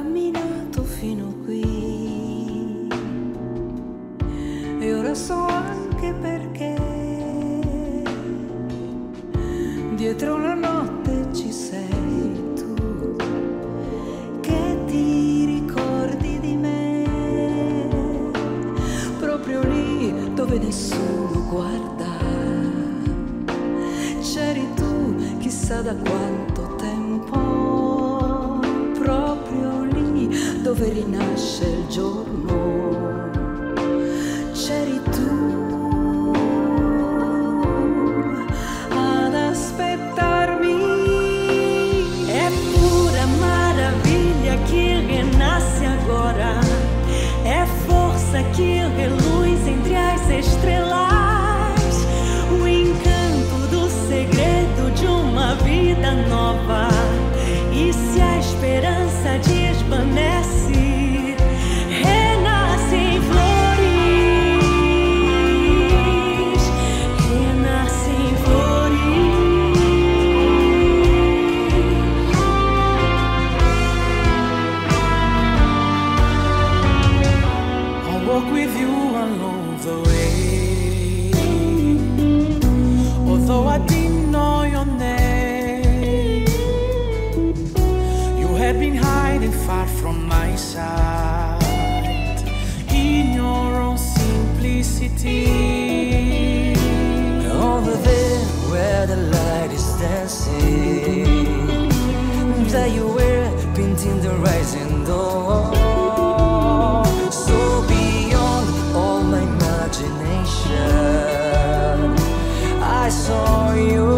camminato fino qui e ora so anche perché dietro la notte ci sei tu che ti ricordi di me proprio lì dove nessuno guarda. C'eri tu chissà da quanto tempo proprio lì dove rinasce il giorno. C'eri tu ad aspettarmi. É pura maravilha que renasce agora. É força que reluz entre as estrelas. O encanto do segredo de uma vida nova. E se a esperança desvanece, renasce em flores, renasce em flores. I'll walk with you along the way, although I didn't know your name. You had been hiding far from my sight in your own simplicity. Over there where the light is dancing, there you were painting the rising dawn. So beyond all my imagination, I saw you